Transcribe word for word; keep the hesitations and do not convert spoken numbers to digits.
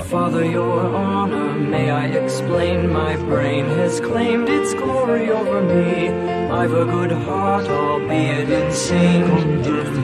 Father, your honor, may I explain? My brain has claimed its glory over me. I've a good heart, albeit insane.